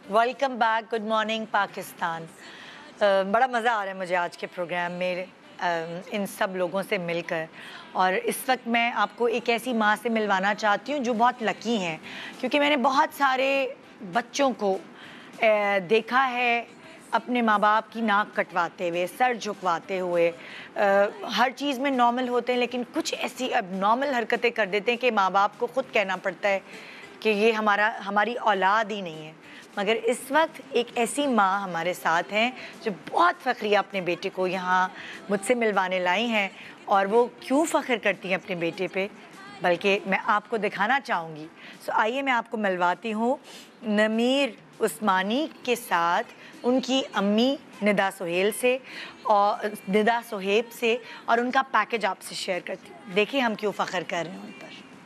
Welcome back, good morning Pakistan. बड़ा मज़ा आ रहा है मुझे आज के प्रोग्राम में इन सब लोगों से मिलकर। और इस वक्त मैं आपको एक ऐसी माँ से मिलवाना चाहती हूँ जो बहुत लकी हैं, क्योंकि मैंने बहुत सारे बच्चों को देखा है अपने माँ बाप की नाक कटवाते हुए, सर झुकवाते हुए। हर चीज़ में नॉर्मल होते हैं, लेकिन कुछ ऐसी अब नॉर्मल हरकतें कर देते हैं कि माँ बाप को ख़ुद कहना पड़ता है कि ये हमारी औलाद ही नहीं है। मगर इस वक्त एक ऐसी माँ हमारे साथ हैं जो बहुत फ़ख्रिया अपने बेटे को यहाँ मुझसे मिलवाने लाई हैं। और वो क्यों फ़ख्र करती हैं अपने बेटे पे, बल्कि मैं आपको दिखाना चाहूँगी। सो आइए मैं आपको मिलवाती हूँ नमीर उस्मानी के साथ, उनकी अम्मी निदा सुहेल से और निदा सुहेब से, और उनका पैकेज आपसे शेयर करती हूँ। देखिए हम क्यों फ़ख्र कर रहे हैं उन पर।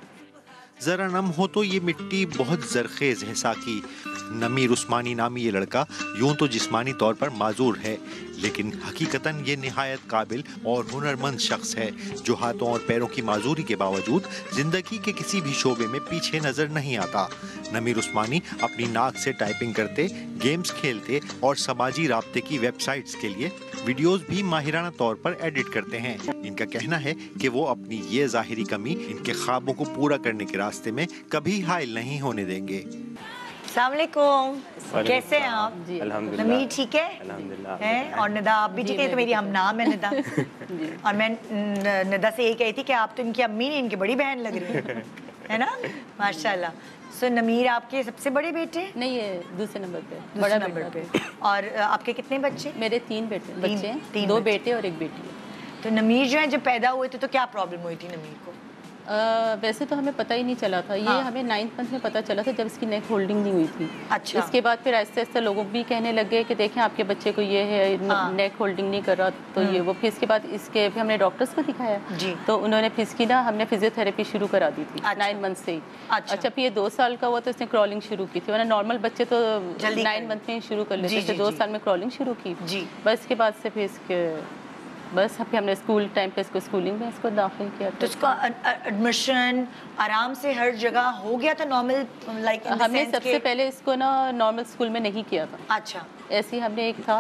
जरा नम हो तो ये मिट्टी बहुत जरखेज है साकी। नमीर उस्मानी नामी ये लड़का यूं तो जिस्मानी तौर पर माजूर है, लेकिन हकीकतन ये निहायत काबिल और हुनरमंद शख्स है जो हाथों और पैरों की माजूरी के बावजूद जिंदगी के किसी भी शोबे में पीछे नजर नहीं आता। नमीर उस्मानी अपनी नाक से टाइपिंग करते, गेम्स खेलते और समाजी राब्ते की वेबसाइट्स के लिए वीडियोस भी माहिराना तौर पर एडिट करते हैं। इनका कहना है कि वो अपनी ये जाहिरी कमी इनके ख्वाबों को पूरा करने के रास्ते में कभी हाइल नहीं होने देंगे। अस्सलाम वालेकुम, कैसे हैं आप? अल्हम्दुलिल्लाह। नमीर ठीक है? अल्हम्दुलिल्लाह। हैं? और निदा आप भी ठीक है? तो मेरी हम नाम है निदा। और मैं निदा से यही कही थी कि आप तो इनकी अम्मी नहीं, इनकी बड़ी बहन लग रही है ना? माशाल्लाह। सो नमीर आपके सबसे बड़े बेटे? नहीं, ये दूसरे नंबर पे, बड़ा नंबर पे। और आपके कितने बच्चे? मेरे तीन बच्चे हैं, दो बेटे और एक बेटी है। तो नमीर जो है जब पैदा हुए थे तो क्या प्रॉब्लम हुई थी नमीर को? वैसे तो हमें पता ही नहीं चला था। ये हमें 9th मंथ में पता चला था जब इसकी नेक होल्डिंग नहीं हुई थी। अच्छा। इसके बाद फिर आहिस्ते आहिस्ते लोग भी कहने लगे कि देखें आपके बच्चे को ये है, नेक होल्डिंग नहीं कर रहा, तो ये वो। फिर इसके बाद इसके फिर हमने डॉक्टर्स को दिखाया जी। तो उन्होंने फिर इसकी ना हमने फिजियोथेरेपी शुरू करा दी थी 9 मंथ से ही। अच्छा, फिर ये 2 साल का हुआ तो इसने क्रॉलिंग शुरू की थी। वरना नॉर्मल बच्चे तो 9 मंथ में ही शुरू कर लेते थे। 2 साल में क्रॉलिंग शुरू की। बस इसके बाद से फिर इसके बस अभी हमने स्कूल टाइम पे इसको स्कूलिंग में इसको दाखिल किया। तो इसका एडमिशन आराम से हर जगह हो गया था नॉर्मल, लाइक हमने सबसे पहले इसको ना नॉर्मल स्कूल में नहीं किया था। अच्छा। ऐसे ही हमने एक था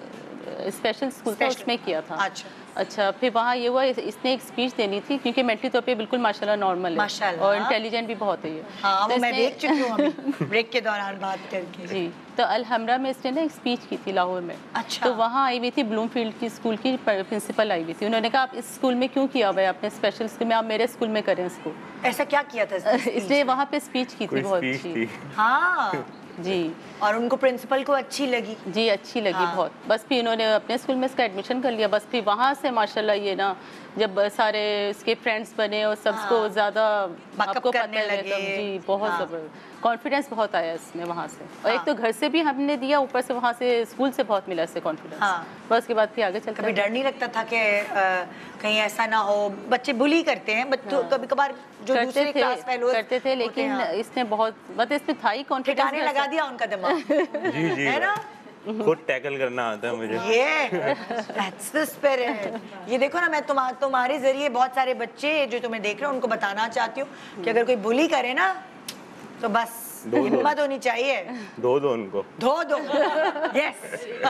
स्पेशल स्कूल था, उसमें किया था। अच्छा, फिर वहाँ ये हुआ इसने एक स्पीच देनी थी, क्योंकि मेंटली तौर पे बिल्कुल माशाल्लाह नॉर्मल है और इंटेलिजेंट भी बहुत है ये। हाँ, तो मैं देख चुकी हूँ अभी ब्रेक के दौरान बात करके। जी, तो अलहमरा में इसने ना एक स्पीच की थी लाहौर में। अच्छा। तो वहाँ आई हुई थी, ब्लूमफील्ड की स्कूल की प्रिंसिपल आई हुई थी। उन्होंने कहा आप इस स्कूल में क्यों किया हुआ है आपने स्पेशल स्कूल में, आप मेरे स्कूल में करें इसको। ऐसा क्या किया था इसने वहाँ पे स्पीच की थी बहुत अच्छी। हाँ जी, और उनको प्रिंसिपल को अच्छी लगी? जी, अच्छी लगी बहुत। बस फिर इन्होंने अपने स्कूल में इसका एडमिशन कर लिया। बस फिर वहाँ से माशाल्लाह ये ना जब सारे इसके फ्रेंड्स बने और सबको ज़्यादा आपको पता है तब जी बहुत ज़बरदस्त कॉन्फिडेंस बहुत आया इसमें वहाँ से। और एक तो घर से भी हमने दिया, ऊपर से वहाँ से स्कूल से बहुत मिला इससे कॉन्फिडेंस। बस उसके बाद फिर आगे चलता। कभी डर नहीं लगता था कि कहीं ऐसा ना हो? बच्चे बुली करते हैं बच्चों, कभी कभार जो दूसरे क्लास फेलोज करते थे, लेकिन इसने बहुत मतलब इसमें था ही कॉन्फिडेंस, लगा दिया उनका दिमाग। जी जी, है ना? खुद टैकल करना आता है मुझे। That's the spirit। ये देखो ना, मैं तुम्हारे जरिए बहुत सारे बच्चे जो तुम्हें देख रहे हैं उनको बताना चाहती हूँ कि अगर कोई बुली करे ना तो बस हिम्मत होनी चाहिए। दो उनको दो यस।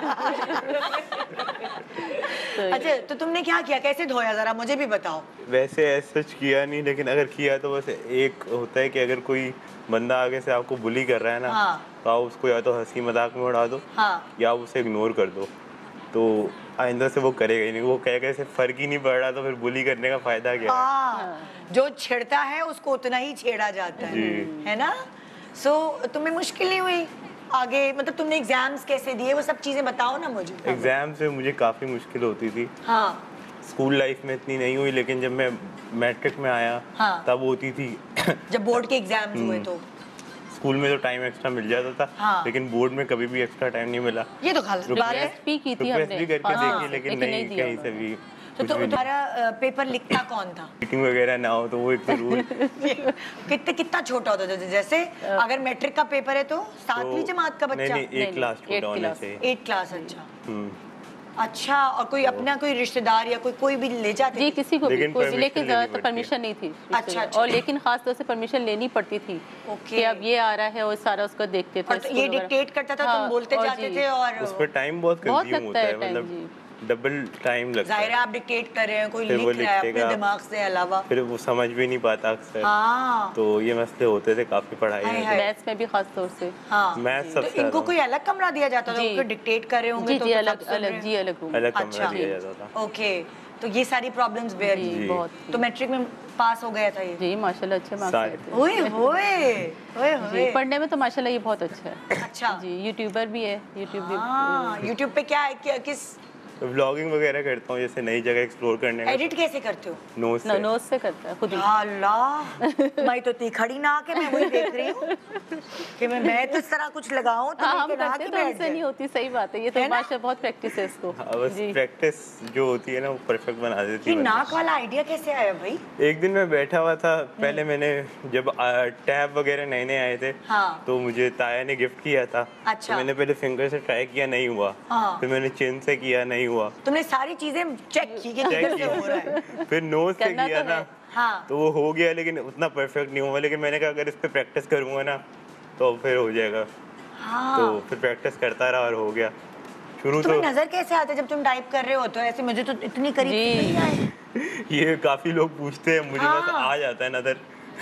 अच्छा, तो तुमने क्या किया, कैसे धोया, जरा मुझे भी बताओ। वैसे सच किया नहीं, लेकिन अगर किया तो बस एक होता है कि अगर कोई बंदा आगे से आपको बुली कर रहा है ना, तो आप उसको या तो हंसी मजाक में उड़ा दो या आप उसे इग्नोर कर दो, तो आइंदा से वो करेगा ही नहीं। वो कहेगा ऐसे फर्क ही नहीं पड़ रहा, तो फिर बुली करने का फायदा क्या है? जो छेड़ता है उसको उतना ही छेड़ा जाता है ना? सो तुम्हें मुश्किल नहीं हुई आगे, मतलब तुमने एग्जाम्स कैसे दिए, वो सब चीजें बताओ ना मुझे। एग्जाम से मुझे काफ़ी मुश्किल होती थी। स्कूल लाइफ में इतनी नहीं हुई, लेकिन जब मैं मैट्रिक में आया तब होती थी। जब बोर्ड के एग्जाम्स हुए तो स्कूल में तो टाइम एक्स्ट्रा मिल जाता था, लेकिन बोर्ड में कभी भी एक्स्ट्रा टाइम नहीं मिला। ये तो गलत बात है। भी की थी हमने, भी करके देखी, लेकिन नहीं कहीं से भी। तो तुम्हारा पेपर लिखता कौन था? मीटिंग वगैरह ना हो तो वो एक रूल। कितना छोटा होता था? जैसे अगर मैट्रिक का पेपर है तो 7वीं जमात का बच्चा? नहीं, 8 क्लास छोटा होना चाहिए। 8 क्लास, अच्छा। अच्छा, और कोई अपना कोई रिश्तेदार या कोई भी ले जाते जी, किसी को भी कोई, लेकिन ज्यादातर पड़ती परमिशन नहीं थी। अच्छा। और लेकिन खास तौर से परमिशन लेनी पड़ती थी कि अब ये आ रहा है, और सारा उसको देखते थे। और ये डिक्टेट करता था, तुम बोलते जाते थे, और उस पर टाइम बहुत कंज्यूम होता है, मतलब डबल टाइम लगता है। जाहिर है आप डिक्टेट कर रहे हैं, कोई लिख रहा है अपने दिमाग से अलावा, फिर वो समझ भी नहीं पाता अक्सर। हाँ। तो ये मसले होते थे काफी पढ़ाई में, मैथ्स में भी खास तौर से। हाँ। मैथ्स तो सबसे इनको कोई अलग कमरा दिया जाता था, उनको डिक्टेट कर रहे होंगे तो अलग रूम, अलग कमरा दिया जाता था। ओके, तो ये सारी प्रॉब्लम्स बेयर की। बहुत। तो मैट्रिक में पास हो गया था ये? जी माशाल्लाह, अच्छे मार्क्स आए थे। ओए होए, पढ़ने में तो माशाल्लाह ये बहुत अच्छा है। अच्छा जी, यूट्यूबर भी है, यूट्यूब पे क्या है, किस व्लॉगिंग वगैरह करता हूँ, जैसे नई जगह एक्सप्लोर करने का। एडिट कैसे करते हो? नोट से करता है खुद ही। अल्लाह, मैं तो इतनी खड़ी ना आके मैं वही देख रही हूँ कि मैं तो इस तरह कुछ लगाऊं तो हम करते तो हमसे नहीं होती, सही बात है। ये तो माशा बहुत प्रैक्टिस है इसको। बस प्रैक्टिस जो होती है ना वो परफेक्ट बना देती है। नाक वाला आइडिया कैसे आया भाई? एक दिन मैं बैठा हुआ था, पहले मैंने जब टैब वगैरह नए नए आए थे, तो मुझे ताया ने गिफ्ट किया था। अच्छा। तो मैंने पहले फिंगर से ट्राई किया, नहीं हुआ। फिर मैंने चिन से किया, नहीं हुआ। तुमने सारी चीजें चेक की कि किधर से हो रहा है? फिर नोज से किया ना, हाँ। तो वो हो गया, लेकिन उतना परफेक्ट नहीं हुआ। लेकिन मैंने कहा अगर इस पे प्रैक्टिस करूंगा ना तो फिर हो जाएगा। हाँ। तो फिर प्रैक्टिस करता रहा और हो गया। शुरू तो नजर कैसे आते जब तुम टाइप कर रहे हो? तो ऐसे मुझे तो इतनी करीब नहीं आए। ये काफी लोग पूछते हैं मुझे, बस आ जाता है नजर।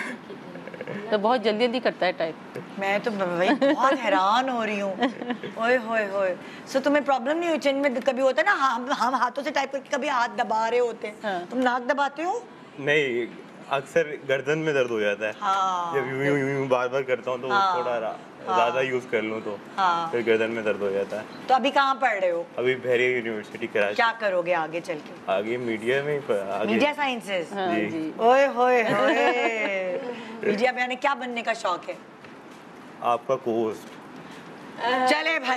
तो बहुत जल्दी जल्दी करता है टाइप। मैं तो भाई बहुत हैरान हो रही हूँ। ओए होए होए। सो तुम्हें प्रॉब्लम नहीं हुई चेंज में? कभी होता है ना, हम हाथों से टाइप करके कभी हाथ दबा रहे होते हैं। हाँ। तुम नाक दबाते हो? नहीं, अक्सर गर्दन में दर्द हो जाता है। हाँ। जब यूं बार बार करता हूँ तो थोड़ा ज्यादा यूज कर लूँ तो फिर गर्दन में दर्द हो जाता है। तो अभी कहाँ पढ़ रहे हो? अभी बहरिया यूनिवर्सिटी कराची। क्या करोगे आगे चल के? आगे मीडिया में मीडिया साइंसेस। जी। ओए होए होए। मीडिया में आने क्या बनने का शौक है आपका? कोस्ट। चले भाई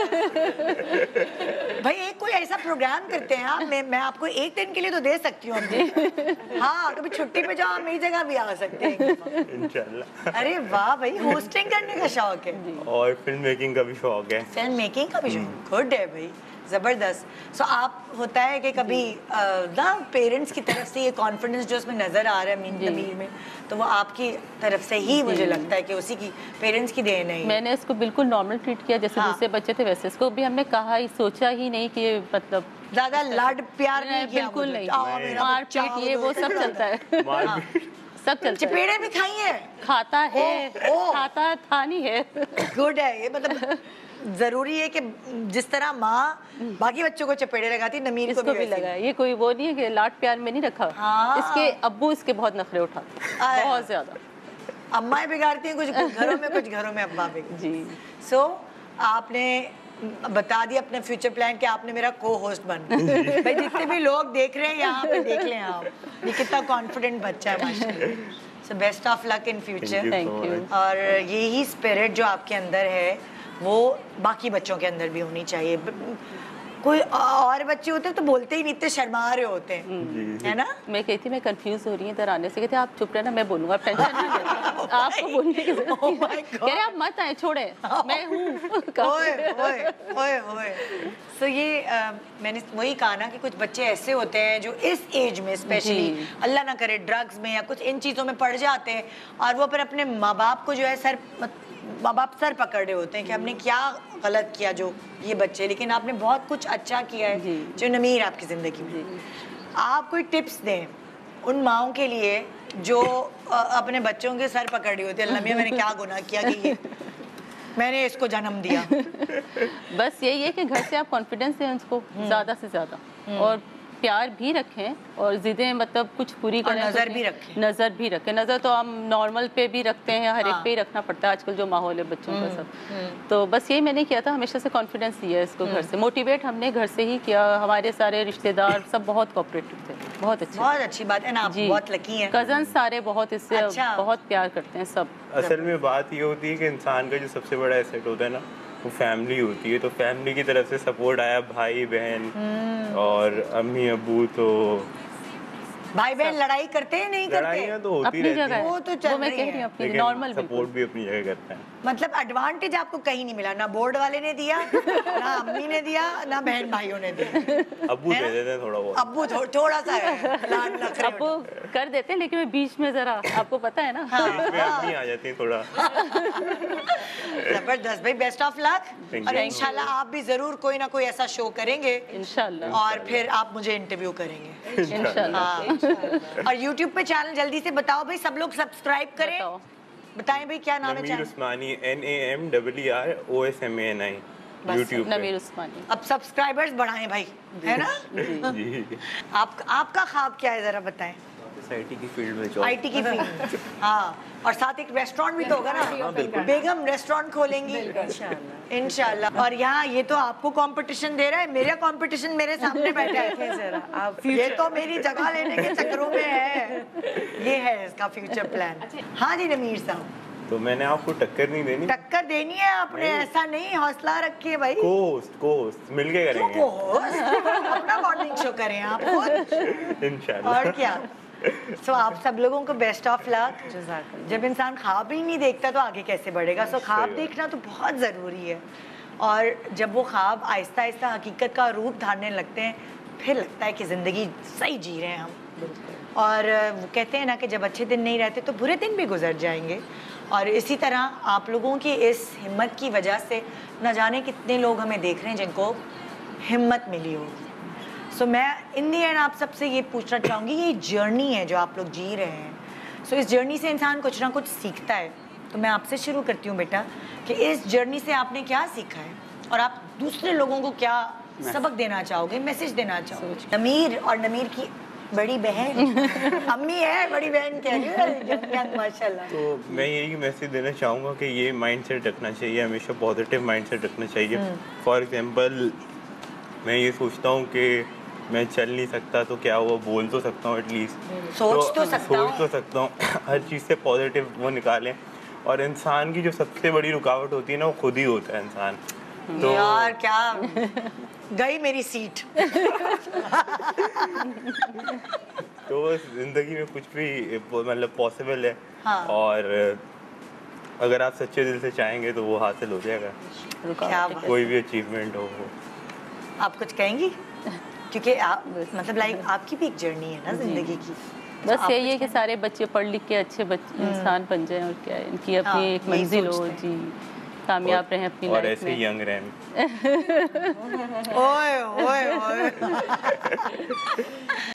भाई एक कोई ऐसा प्रोग्राम करते हैं आप, मैं आपको एक दिन के लिए तो दे सकती हूँ अपनी। हाँ, कभी छुट्टी पे जाओ, मेरी जगह भी आ सकते हैं इंशाल्लाह। अरे वाह भाई, होस्टिंग करने का शौक है और फिल्म मेकिंग का भी शौक है। फिल्म मेकिंग का भी शौक, गुड है भाई, ज़बरदस्त। सो आप होता है कि कभी ना पेरेंट्स की तरफ से ये कॉन्फिडेंस जो उसमें नज़र आ रहा है नमीर में, तो वो आपकी तरफ से ही मुझे लगता है कि उसी की पेरेंट्स की देन है। मैंने इसको बिल्कुल नॉर्मल ट्रीट किया जैसे दूसरे बच्चे थे वैसे इसको भी हमने कहा ही, सोचा ही नहीं कि मतलब ज़्यादा लाड प्यार नहीं किया। बिल्कुल नहीं, मार पीट ये वो सब चलता है। सब चलता है। चपेड़े भी खाई है? खाता है, खाता था नहीं है। गुड है ये, मतलब जरूरी है कि जिस तरह माँ बाकी बच्चों को चपेड़े लगाती, नमीर को भी लगा। ये कोई वो नहीं है कि लाड प्यार में नहीं रखा। हाँ। इसके अब्बू इसके बहुत नखरे उठाते, बहुत ज्यादा। अम्माएं बिगाड़ती हैं कुछ घरों में, कुछ घरों में अम्मा बिगाड़ती। जी। सो आपने बता दिया अपना फ्यूचर प्लान कि आपने मेरा को होस्ट बनना। भाई जितने भी लोग देख रहे हैं यहाँ पे देख लें आप, ये कितना कॉन्फिडेंट बच्चा है माशाल्लाह। So best of luck in future. Thank you. और यही स्पिरिट जो आपके अंदर है वो बाकी बच्चों के अंदर भी होनी चाहिए। कोई और बच्चे होते हैं तो बोलते ही नहीं, इतने शर्मा रहे होते हैं, है ना? मैं कहती मैं कंफ्यूज हो रही हूँ इधर आने से, कहते आप चुप रहना, मैं बोलूंगा, टेंशन नहीं लेना, आपको बोलने की जरूरत नहीं है। कह रहे आप मत आए, छोड़े, मैं हूँ। ओए ओए ओए ओए। सो ये मैंने वही कहा ना कि कुछ बच्चे ऐसे होते हैं जो इस एज में स्पेशली अल्लाह ना करे ड्रग्स में या कुछ इन चीज़ों में पड़ जाते हैं, और वो फिर अपने माँ बाप को जो है माँ बाप सर पकड़ रहे होते हैं कि हमने क्या गलत किया जो ये बच्चे। लेकिन आपने बहुत कुछ अच्छा किया है जो नमीर आपकी ज़िंदगी में। आप कोई टिप्स दें उन माओं के लिए जो अपने बच्चों के सर पकड़ रही होती है, अल्लाह मियां मैंने क्या गुनाह किया कि ये मैंने इसको जन्म दिया। बस यही है कि घर से आप कॉन्फिडेंस दें उसको ज़्यादा से ज़्यादा, और प्यार भी रखें, और जिदें मतलब कुछ पूरी करें, नज़र भी रखें। नज़र तो हम नॉर्मल पे भी रखते हैं, हर एक पे ही रखना पड़ता है आजकल जो माहौल है बच्चों का सब। तो बस यही मैंने किया था, हमेशा से कॉन्फिडेंस दिया इसको घर से, मोटिवेट हमने घर से ही किया। हमारे सारे रिश्तेदार सब बहुत कोऑपरेटिव थे, बहुत अच्छे। बहुत अच्छी बात है ना, आप बहुत लकी हैं। कजन सारे बहुत इससे बहुत प्यार करते हैं सब। असल में बात ये होती है कि इंसान का जो सबसे बड़ा एसेट होता है ना वो फैमिली होती है। तो फैमिली की तरफ से सपोर्ट आया, भाई बहन और अम्मी अब्बू, तो भाई बहन लड़ाई करते हैं नहीं करते? लड़ाइयाँ तो होती रहती हैं। वो तो चल रही है, लेकिन नॉर्मल सपोर्ट भी अपनी जगह करते हैं। मतलब एडवांटेज आपको कहीं नहीं मिला, ना बोर्ड वाले ने दिया, ना अम्मी ने दिया, ना बहन भाइयों ने दिया। अब्बू दे देते हैं थोड़ा बहुत। अब्बू थोड़ा सा है, लाड नखरे अब्बू कर देते हैं, लेकिन मैं बीच में जरा, आपको पता है ना। बीच में अम्मी आ जाती है थोड़ा। जबरदस्त भाई, बेस्ट ऑफ लक, और इंशाल्लाह आप भी जरूर कोई ना कोई ऐसा शो करेंगे इंशाल्लाह, और फिर आप मुझे इंटरव्यू करेंगे इंशाल्लाह। और यूट्यूब पे चैनल जल्दी से बताओ भाई, सब लोग सब्सक्राइब करें। बताएं भाई क्या नाम है नमीर चैनल? उस्मानी, NAMEEROSMANI यूट्यूब नमीर उस्मानी। अब सब्सक्राइबर्स बढ़ाएं भाई, है ना? जी। आपका ख्वाब क्या है, जरा बताएं। आईटी की फील्ड में जॉब। आईटी की फील्ड, हाँ, और साथ एक रेस्टोरेंट भी तो होगा ना, बेगम रेस्टोरेंट खोलेंगी इंशाल्लाह। और यहाँ ये तो आपको कंपटीशन दे रहा है, मेरा कंपटीशन मेरे सामने बैठा है, ये तो मेरी जगह लेने के चक्करों में है, ये है इसका फ्यूचर प्लान। हाँ जी नमीर साहब, तो मैंने आपको टक्कर नहीं देनी? टक्कर देनी है आपने, ऐसा नहीं, हौसला रखिए भाई। कोस्ट मिलके करेंगे। अपना मॉर्निंग शो करें आप खुद, इंशाल्लाह। और क्या। सो आप सब लोगों को बेस्ट ऑफ लक। जब इंसान ख्वाब ही नहीं देखता तो आगे कैसे बढ़ेगा? सो ख्वाब देखना तो बहुत ज़रूरी है, और जब वो ख्वाब आहिस्ता आहिस्ता हकीकत का रूप धारने लगते हैं, फिर लगता है कि ज़िंदगी सही जी रहे हैं हम। और वो कहते हैं ना कि जब अच्छे दिन नहीं रहते तो बुरे दिन भी गुजर जाएंगे, और इसी तरह आप लोगों की इस हिम्मत की वजह से न जाने कितने लोग हमें देख रहे हैं जिनको हिम्मत मिली होगी। सो मैं इन दी एंड आप सबसे ये पूछना चाहूँगी, ये जर्नी है जो आप लोग जी रहे हैं, सो इस जर्नी से इंसान कुछ ना कुछ सीखता है। तो मैं आपसे शुरू करती हूँ बेटा, कि इस जर्नी से आपने क्या सीखा है, और आप दूसरे लोगों को क्या सबक देना चाहोगे, मैसेज देना चाहोगे? नमीर और नमीर की बड़ी बहन अम्मी है, बड़ी बहन कह रही है माशाल्लाह। तो मैं यही मैसेज देना चाहूँगा कि ये माइंडसेट रखना चाहिए, हमेशा पॉजिटिव माइंडसेट रखना चाहिए। फॉर एग्जांपल, मैं ये सोचता हूँ कि मैं चल नहीं सकता तो क्या हुआ, बोल तो सकता हूँ एटलीस्ट, सोच तो सकता हूँ। हर चीज़ से पॉजिटिव वो निकालें, और इंसान की जो सबसे बड़ी रुकावट होती है ना, वो खुद ही होता है इंसान। तो यार क्या गई मेरी सीट। तो बस जिंदगी में कुछ भी मतलब पॉसिबल है, हाँ। और अगर आप सच्चे दिल से चाहेंगे तो वो हासिल हो जाएगा, कोई भी अचीवमेंट हो वो। आप कुछ कहेंगी? क्योंकि आप मतलब लाइक आपकी भी एक जर्नी है ना जिंदगी की। बस यही है कि सारे बच्चे पढ़ लिख के अच्छे इंसान बन जाएं, और क्या है, इनकी अपनी एक मंजिल हो जी, कामयाब रहें अपनी लाइफ में, और ऐसे यंग रहें। ओए ओए ओए